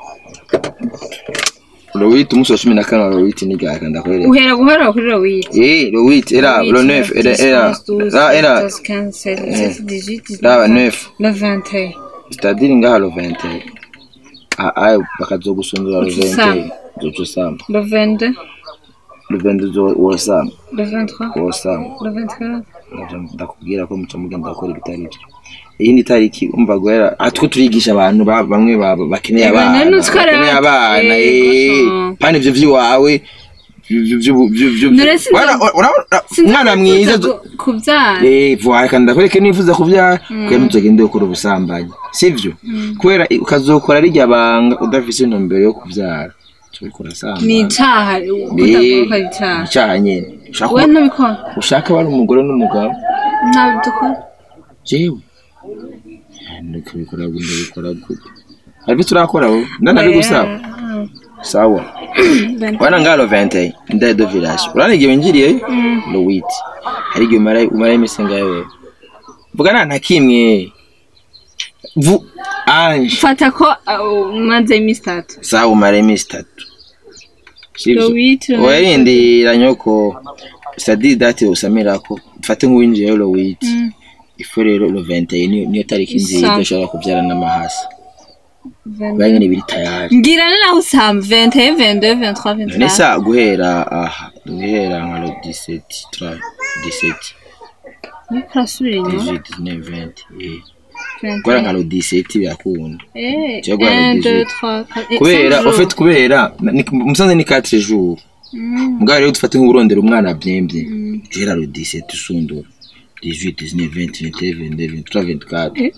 Lowit umunsi wa 15 Lowit ni gaka ndakorera uhera guhera kuri Lowit Lowit era le 9 era 9 le 21 c'est-à-dire ngaha le 21 ayo bakazogusundura le 21 zocho sama le 22 le 22 wosanga le 23 wosanga le 24 ndakubwira ko muca mugenda gukora ibitari byo iyi ni tariki umva gwera atwo turigisha abantu bamwe bakeneye abana pani ivyo vyiwawe mwana mwiza kuvyara vuba kandi ndakoreke nifuza kuvyara kuya ntuzogende gukora ubusambanyi sivyo kubera ukazokora rijya banga udafise intumbero yo kuvyara tubikora samba ni icaha utavuga icaha nyene ushaka bari umugore n'umugabo ntabidukora jewe ndikubikora gute ariko turakora wowe ndanabi gusaba sawa wana ngalo 20 ndedo village uranigiye ngiriye no wit hari giye umara imisenga yawe vuga nta kimwe fata ko manze imistatu sawa umara imistatu werindira nyoko sadi date usamira ko mfate nk'uwinjiye lo wit ifu rero lo 21 niyo tariki nziza ushobora kubyara n'amahasi banye ni biri tayari ngira naho usam 21 22 23 24 nesa guhera nka lo 17 Nukasubira inyuma 18 20 Gwara nka lo 17 birakunda kubera ofete kubera musanze ni 4 jours mugabo rero dufate nk'urondera umwana byembye gera lo 17 usundura 18 19 20 21 22 23 24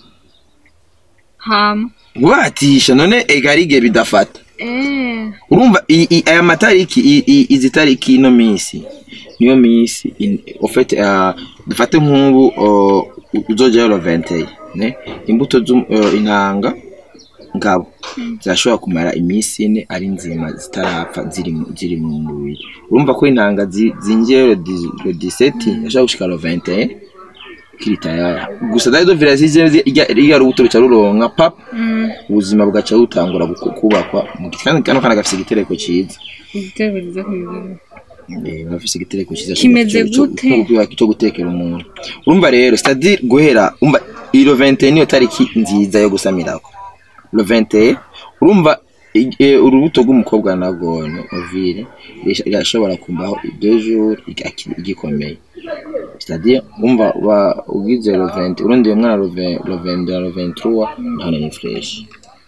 watisha none egarige bidafata urumva aya matariki izi tariki no minsi niyo minsi ofete dufate nk'ubu uzoja lo 20 ne imbuto intanga ngabo zashobora kumara iminsi ine ari nzima zitarapfa ziri mu mubiri urumva ko intanga zingiye lo 17 yashobora gushika lo 21 kiritaya gusa daido virazize iya rubuto rucaruronka pap ubuzima bwaca butangura kubakwa mu kandi kana gafise igitereko ciza igitereko kumeze bafise igitereko ciza kimeze gute cyo gutekera umuntu urumva rero c'est-à-dire guhera umva ilo 21 niyo tariki nziza yo gusamirako lo 21 urumva urubuto rw'umukobwa nagone ovire irashobora kumbaho 2 jours igikomeye c'est-à-dire umva ugize lo 20 urundi umwana lo 20 lo 23 none ni fresh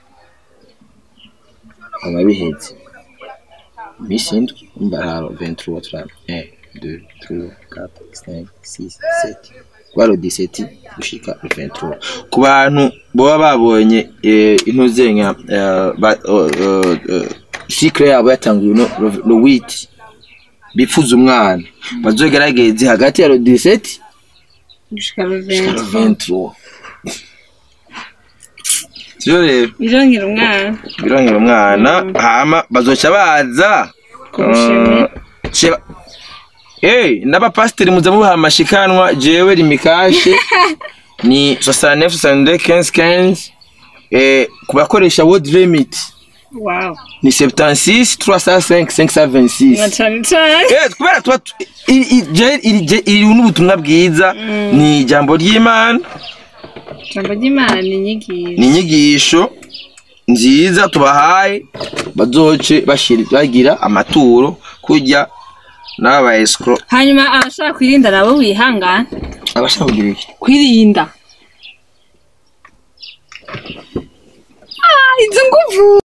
ababihetse misindwe umva lo 23 tra 1 2 3 4 5 6 7 waro 17 gushika lo 23 ku bantu boba babonye intuzenya cycle yabo yatanguye lo 8 bifuza umwana bazogerageze hagati ya lo 17 gushika lo 23 Jore birongera umwana hama bazoca baza kubushimira naba pastor muza mubaha amashikanwa jewe rimikashe ni 69 62 15 kubakoresha word limit wow ni 76 305 526 kubera twa iri n'ubutumwa bwiza ni ijambo ry'Imana ni inyigisho nziza tubahaye bazoce bagira amaturo kujya n'aba escrow hanyuma abashaka kwirinda nabo wihangana abashaka kugira iki kwirinda izo nguvu